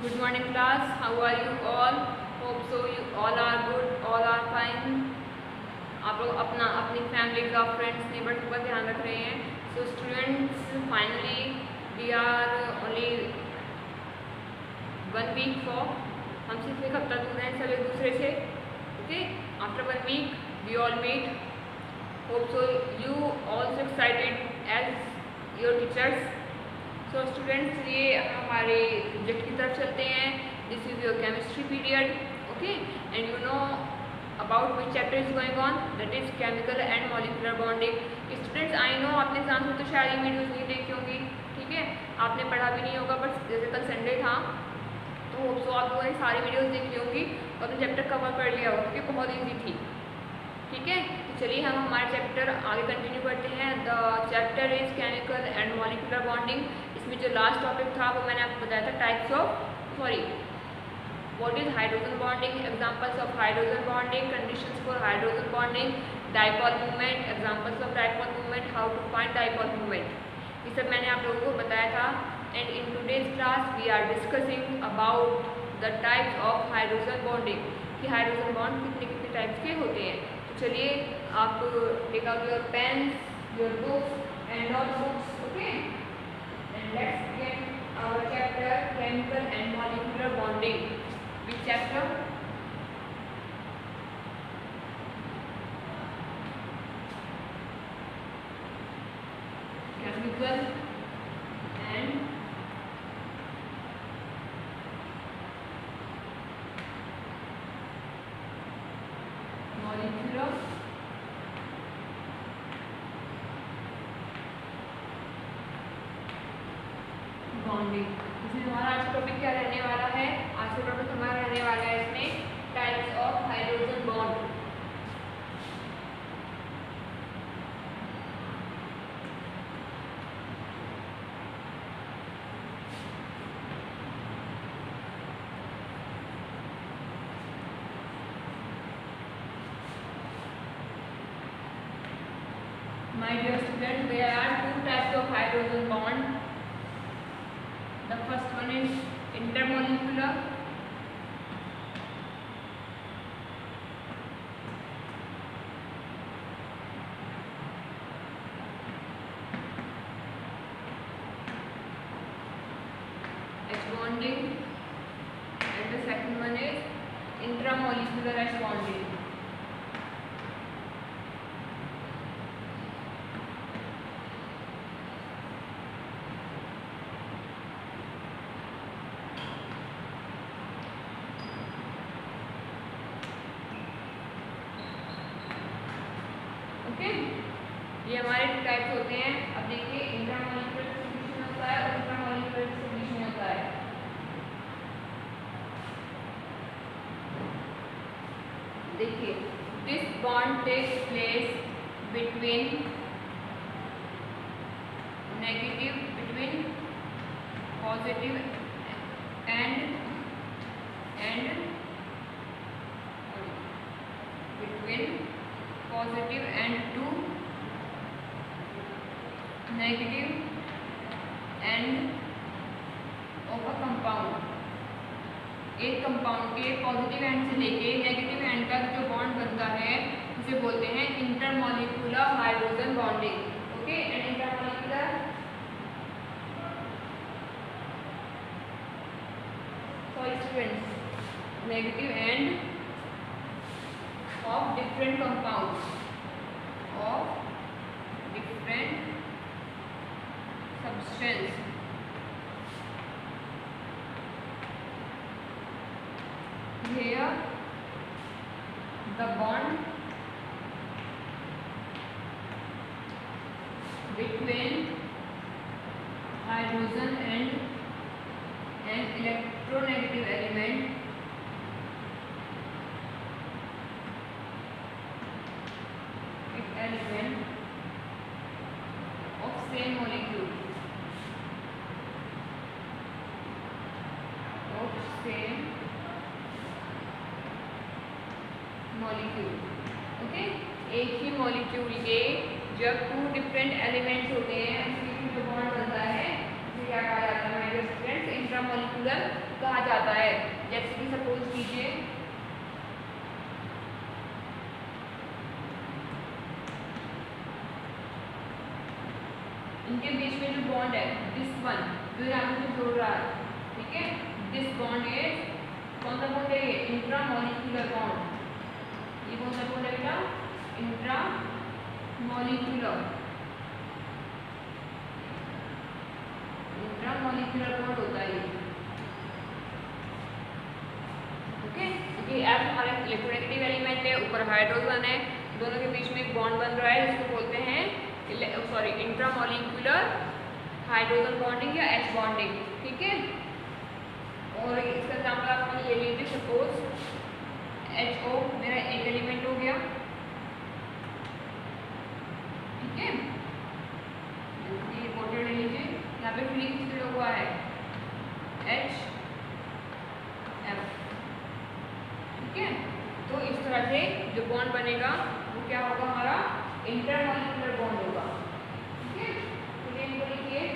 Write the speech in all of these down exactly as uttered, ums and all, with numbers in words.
Good morning class. How are you all? Hope so you all are good, all are fine. आप लोग अपना अपनी family का friends neighbours का ध्यान रख रहे हैं. So students, finally we are only one week for. हम सिर्फ एक हफ्ता दूर हैं सब एक दूसरे से. Okay, after one week we all meet. Hope so you also excited as your teachers. So students, ये हमारे सब्जेक्ट की तरफ चलते हैं. This is your chemistry period. Okay, and you know about which chapter is going on, that is chemical and molecular bonding. Students, I know आपने exam में तो शायद ये वीडियोज़ नहीं देखी होंगी. ठीक है, आपने पढ़ा भी नहीं होगा, बट जैसे कल संडे था तो होप सो आप लोगों ने सारी वीडियोज़ देख ली होंगी और अपने चैप्टर कवर कर लिया होगा क्योंकि बहुत ईजी थी. ठीक है, तो चलिए हम हमारे चैप्टर आगे कंटिन्यू करते हैं. The chapter is chemical and molecular bonding. इसमें जो लास्ट टॉपिक था वो मैंने आपको बताया था types of sorry what is hydrogen bonding, examples of hydrogen bonding, conditions for hydrogen bonding, dipole movement, examples of dipole movement, how to find dipole movement. ये सब मैंने आप लोगों को बताया था. And in today's class we are discussing about the types of hydrogen bonding, कि hydrogen bond कितने कितने टाइप्स के होते हैं. तो चलिए आप take out your pens, your books and notebooks. Okay, and let's begin our chapter chemical and molecular bonding. Which chapter? Chemical and molecular bonding. इसमें हमारा आज का टॉपिक क्या रहने वाला है? आज का टॉपिक हमारा रहने वाला है इसमें types of hydrogen bond. My dear students, there are two types of hydrogen bond. The first one is intermolecular H bonding and the second one is intramolecular H bonding. Okay, ये हमारे types होते हैं. अब देखिए, intramolecular distribution होता है और intramolecular distribution होता है. देखिए, this bond takes place between negative between positive end end between positive and two negative end of a compound. एक कंपाउंड के पॉजिटिव एंड से लेके नेगेटिव एंड तक जो बॉन्ड बनता है उसे बोलते हैं intermolecular hydrogen bonding. Okay, and intermolecular sorry students negative end of different compounds of different substance. Here the bond between hydrogen and an electronegative element element of same molecule of same molecule. Okay, एक ही molecule के जब to different elements होते हैं उसके जो bond बनता है उसे क्या कहा जाता है मेरे स्टूडेंट्स, इंट्रामोलिकुलर कहा जाता है। जैसे कि सपोज कीजिए इनके बीच में जो बॉन्ड है दिस वन जो यहाँ पे जोड़ रहा है, ठीक है, दिस बॉन्ड इज कौन सा बॉन्ड है ये, इंट्रामोलिकुलर बॉन्ड। ये कौन सा बॉन्ड है बेटा, इंट्रामोलिकुलर इंट्रामोलिकुलर बॉन्ड होता है ये, ओके। क्योंकि F हमारा इलेक्ट्रोनेगेटिव एलिमेंट है, ऊपर हाइड्रोजन है, दोनों के बीच में एक बॉन्ड बन रहा है जिसको बोलते हैं सॉरी इंट्रामोलिकुलर हाइड्रोजन बॉन्डिंग या एच बॉन्डिंग, ठीक है। और इसका एग्जाम्पल आप ले लीजिए, सपोज एच ओ मेरा एक एलिमेंट हो गया, ठीक है, ये बोतल ले लीजिए, यहाँ पे फ्री किससे हुआ है एच एफ, ठीक है। तो इस तरह से जो बॉन्ड बनेगा वो क्या होगा, हमारा इंटरमोलिकुलर बॉन्ड होगा, ठीक है। तो ये इनको लिखिए,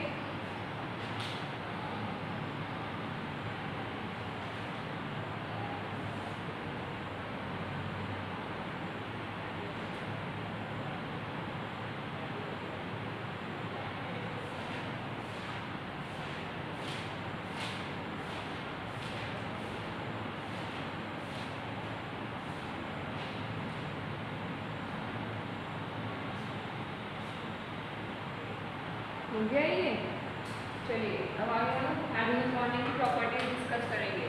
हो गया ये। चलिए अब आगे हम हाइड्रोजन बॉन्डिंग की प्रॉपर्टीज डिस्कस करेंगे।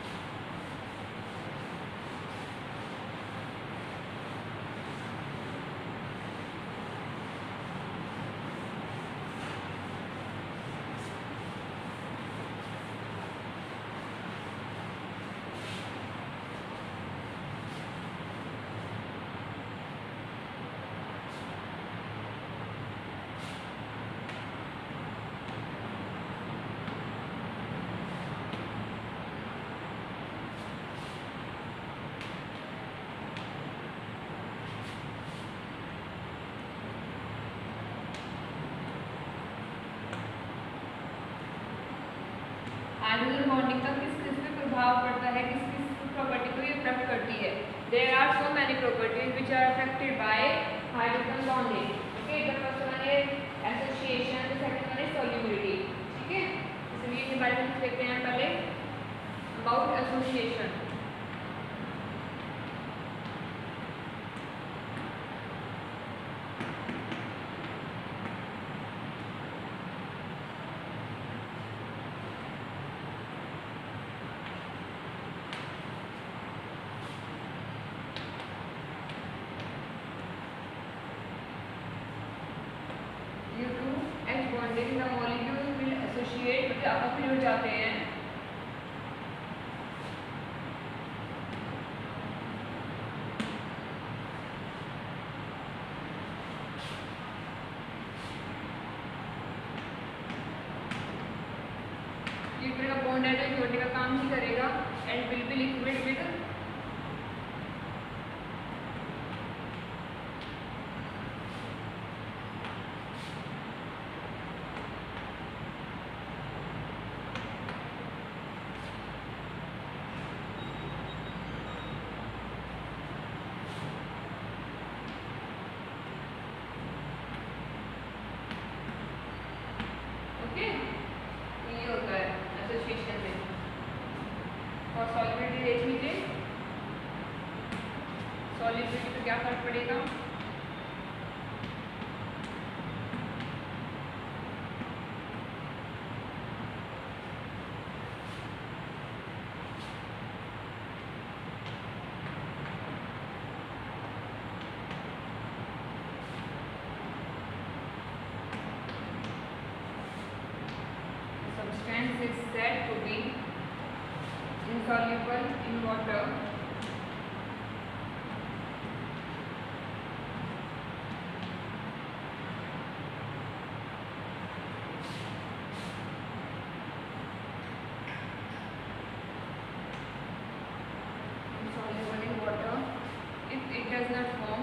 हाइड्रोजन बॉन्डिंग का किस किस पे प्रभाव पड़ता है, किस किस प्रॉपर्टी को ये अफेक्ट करती है। There are so many properties which are affected by hydrogen bonding, okay. The first one is association, the second one is solubility, ठीक है। इसलिए इसके बारे में देखते हैं पहले about association. The molecules will associate, मतलब आपस में जुड़ जाते हैं, लिक्विड का बॉन्ड है तो जोड़ने का काम ही करेगा and will be liquid with solubility पे क्या फर्क पड़ेगा, substance is said to be insoluble in water it does not form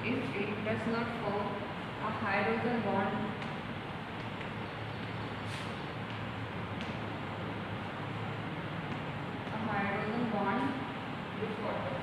if it does not form a hydrogen bond a hydrogen bond with water.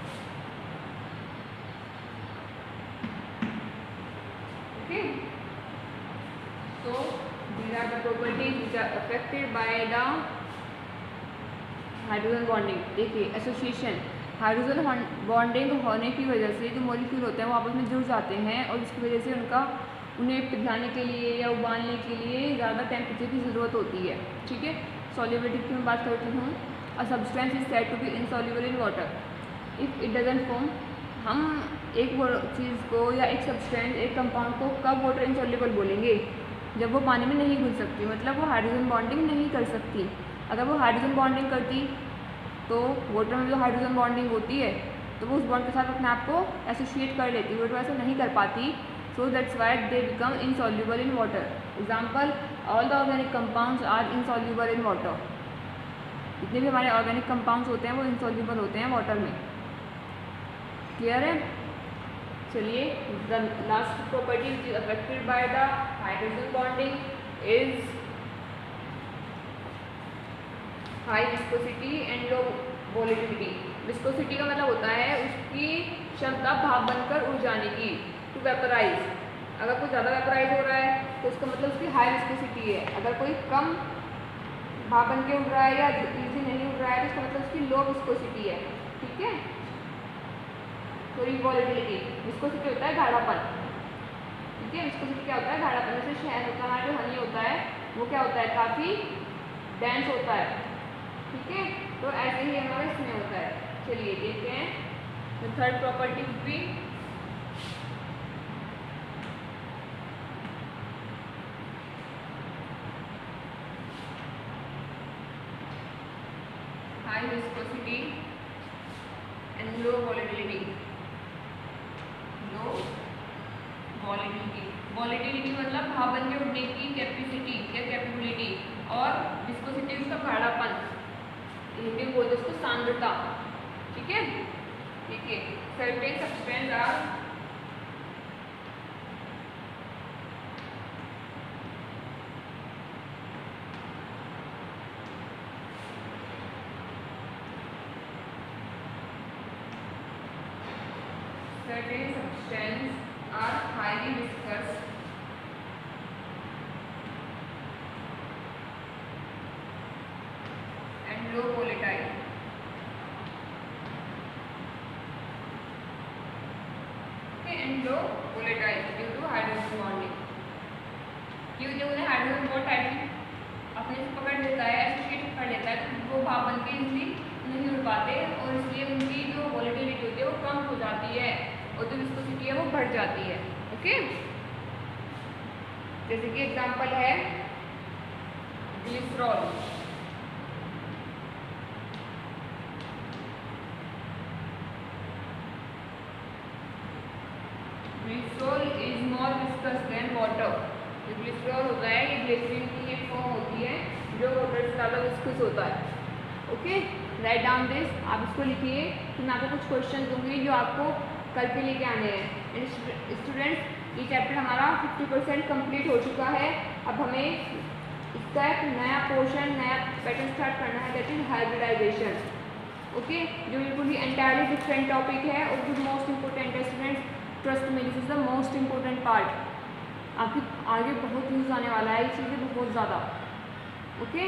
Okay, so these are the properties which are affected by the hydrogen bonding. देखिए association, hydrogen bonding होने की वजह से जो molecule होते हैं वो आपस में जुड़ जाते हैं और इसकी वजह से उनका उन्हें पिघलाने के लिए या उबालने के लिए ज़्यादा टेम्परेचर की ज़रूरत होती है. ठीक है, सॉल्युबिलिटी की मैं बात करती हूँ. A substance is said to be insoluble in water if it doesn't form. हम एक चीज़ को या एक सब्सटेंस, एक कंपाउंड को कब वाटर इनसॉल्युबल बोलेंगे? जब वो पानी में नहीं घुल सकती, मतलब वो हाइड्रोजन बॉन्डिंग नहीं कर सकती. अगर वो हाइड्रोजन बॉन्डिंग करती तो वाटर में जो हाइड्रोजन बॉन्डिंग होती है तो वो उस बॉन्ड के साथ अपने आप को एसोसिएट कर लेती. वाटर ऐसा नहीं कर पाती, so that's why they become insoluble in water. Example, all the organic compounds are insoluble in water. जितने भी हमारे ऑर्गेनिक कंपाउंड्स होते हैं वो इनसॉल्युबल होते हैं वाटर में. क्लियर है? चलिए, the last property which is affected by the hydrogen bonding is high viscosity and low volatility. Viscosity का मतलब होता है उसकी क्षमता भाप बनकर उड़ जाने की, टू वेपराइज. अगर कोई ज़्यादा वेपराइज हो रहा है तो उसका मतलब उसकी हाई विस्कोसिटी है. अगर कोई कम भाप बन के उड़ रहा है या इजी नहीं उड़ रहा है तो उसका मतलब उसकी लो विस्कोसिटी है. ठीक है. थोड़ी वोलेटिलिटी, विस्कोसिटी होता है गाढ़ापन. ठीक है, विस्कोसिटी क्या होता है? गाढ़ापन. जैसे शहद होता है, हमारा जो हनी होता है वो क्या होता है? काफ़ी डेंस होता है. ठीक है, तो ऐसे ही हमारा इसमें होता है. चलिए देखते हैं. तो थर्ड प्रॉपर्टी भी high viscosity and low volatility. Low volatility, volatility मतलब भाप बन के उड़ने की कैपेसिटी या कैपेबिलिटी, और विस्कोसिटी उसका गाढ़ापन, हिंदी में बोलते उसको सांद्रता. ठीक है. ठीक है. Certain substance are certain substance are highly viscous and low volatile. Okay, and low volatile due to hydrogen bonding. क्यों? जो उन्हें हाइड्रोजन बॉन्ड टाइटली अपने से पकड़ लेता है, एसोसिएट कर लेता है, तो वो भाप बन के इजली नहीं उड़ पाते और इसलिए उनकी जो वोलेटिलिटी होती है वो कम हो जाती है और जो विस्कोसिटी है वो बढ़ जाती है. ओके, जैसे कि एग्जांपल है glycerol. Glycerol is more viscous than water. जो ग्लिसरॉल होता है ये ग्लिसरीन की एक फॉर्म होती है जो वाटर से ज़्यादा विस्कस होता है. Okay, right down this. आप इसको लिखिए. फिर मैं आपको कुछ क्वेश्चन दूंगी जो आपको कल पे लेके आने हैं. स्टूडेंट्स, ये चैप्टर हमारा फिफ्टी परसेंट कम्प्लीट हो चुका है. अब हमें इसका एक नया पोर्शन, नया पैटर्न स्टार्ट करना है, दैट इज हाइब्रिडाइजेशन. ओके, जो बिल्कुल ही एंटायरली डिफरेंट टॉपिक है और जो मोस्ट इंपॉर्टेंट है. Students, trust me this is the most important part. आपकी आगे बहुत यूज आने वाला है ये चीज़ें बहुत ज़्यादा. ओके,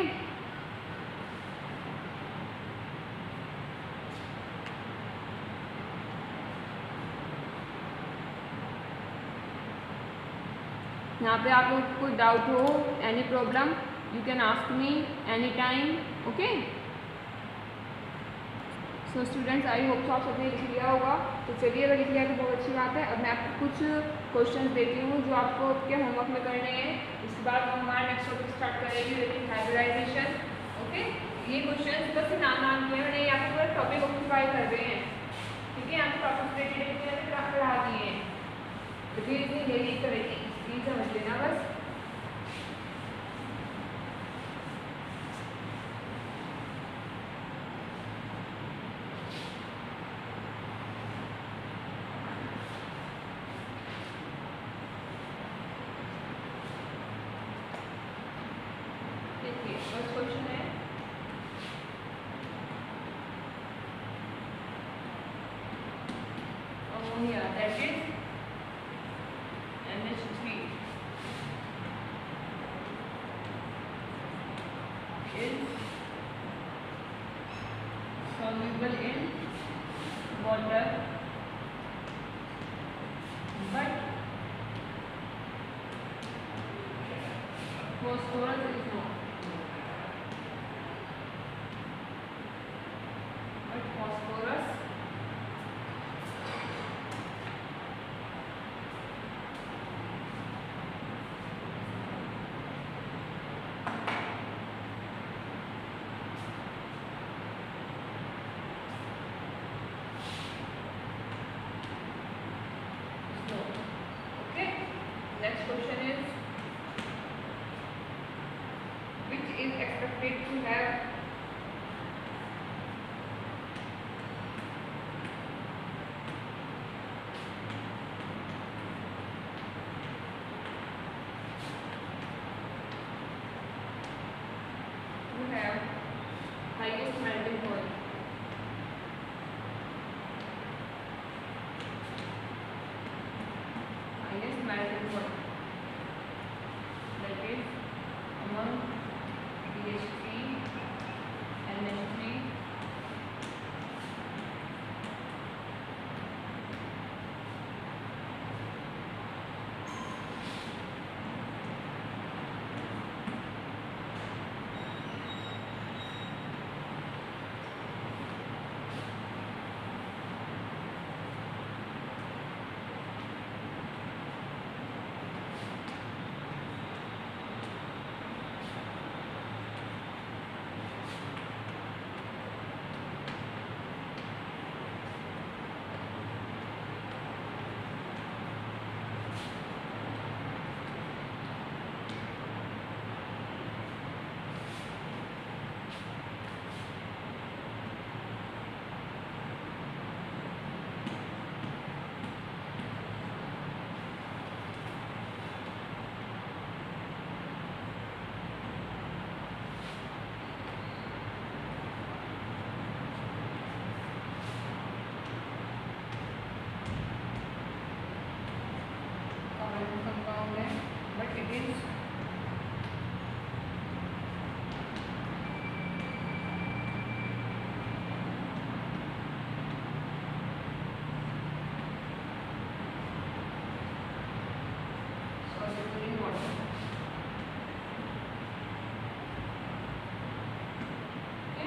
यहाँ पे आप लोग कोई डाउट हो, any problem, you can ask me any time. Okay, so students, I hope तो आप सबने लिख लिया होगा. तो चलिए, अगर लिख लिया तो बहुत अच्छी बात है. अब मैं आपको कुछ क्वेश्चंस देती हूँ जो आपको आपके होमवर्क में करने हैं. इसके बाद हम हमारा नेक्स्ट टॉपिक स्टार्ट करेंगे, लेकिन हाइब्रिडाइजेशन. ओके, ये क्वेश्चंस बस नाम नाम किए, मैंने यहाँ पे पूरा टॉपिक ऑक्यूपाई कर रहे हैं. ठीक है, यहाँ पे टॉपिक रिलेटेड पढ़ा दिए हैं. तो फिर इतनी यही करेगी, प्लीज समझ लेना बस. फर्स्ट क्वेश्चन है ammonia that is N H three is soluble in water but phosphorus is not. But phosphorus next question is which is expected to have to have highest melting point. Highest melting point that is among B H three, N H three, compound है but it is soluble in water. Okay.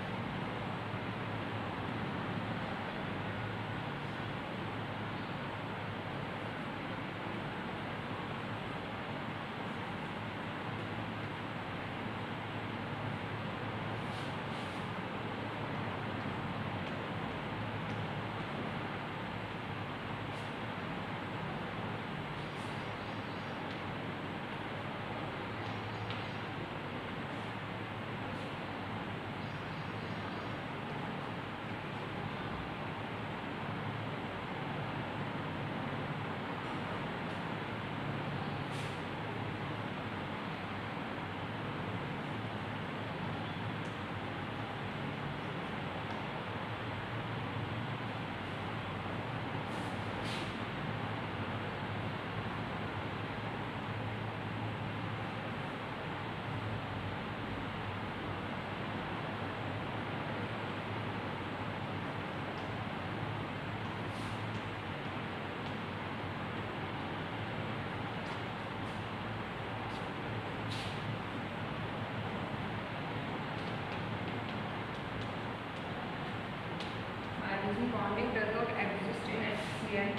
Hydrogen bonding does not exist in HCl.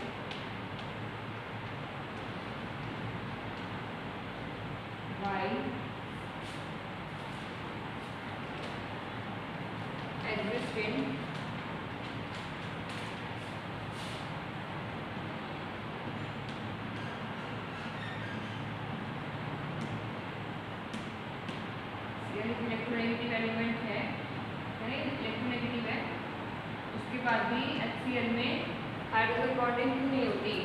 While exist in electronegative element है, electronegative है, उसके बाद भी HCl में hydrogen bonding क्यों नहीं होती?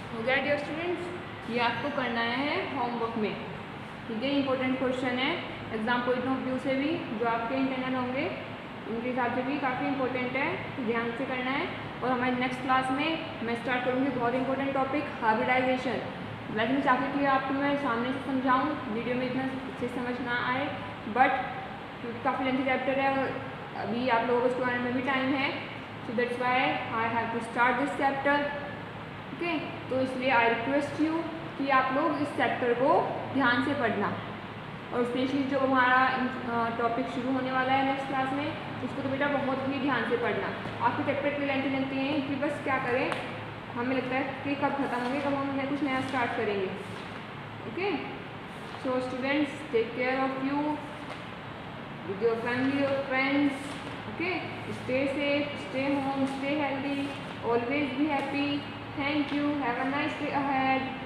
हो गया डियर स्टूडेंट्स, ये आपको करना है होमवर्क में, ठीक है। इंपॉर्टेंट क्वेश्चन है एग्जाम पॉइंट ऑफ व्यू से भी, जो आपके इंटरनल होंगे उनके हिसाब से भी काफ़ी इंपॉर्टेंट है, तो ध्यान से करना है। और हमारी नेक्स्ट क्लास में मैं स्टार्ट करूँगी बहुत इंपॉर्टेंट टॉपिक हाइब्रिडाइजेशन। वैसे मैं चाहती थी आपको मैं सामने से समझाऊँ, वीडियो में इतना अच्छे समझ ना आए, बट क्योंकि काफ़ी लेंथी चैप्टर है और अभी आप लोगों को इसको आने में भी टाइम है, so that's why I have to start this chapter, okay. तो इसलिए आई रिक्वेस्ट यू कि आप लोग इस चैप्टर को ध्यान से पढ़ना, और स्पेशली जो हमारा टॉपिक शुरू होने वाला है नेक्स्ट क्लास में, उसको तो बेटा बहुत ही ध्यान से पढ़ना। आपके चैप्टर इतनी लेंथी लेंथी हैं कि बस क्या करें, हमें लगता है कि कब खत्म होंगे, कब हम कुछ नया स्टार्ट करेंगे, okay. So students, take care of you with your family or friends, okay, stay safe, stay home, stay healthy, always be happy. Thank you, have a nice day ahead.